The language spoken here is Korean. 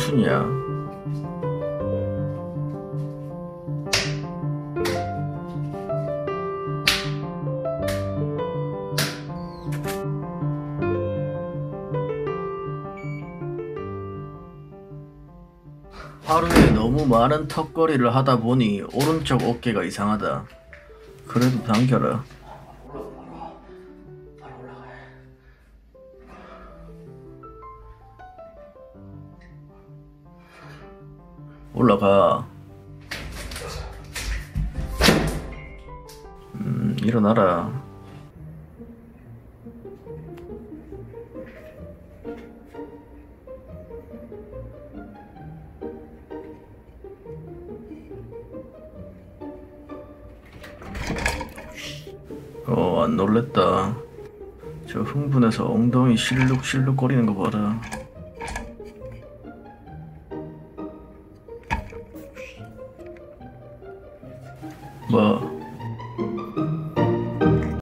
춘이야. 하루에 너무 많은 턱걸이를 하다 보니 오른쪽 어깨가 이상하다. 그래도 당겨라. 올라가. 일어나라. 안 놀랬다. 저 흥분해서 엉덩이 실룩실룩 거리는 거 봐라. 뭐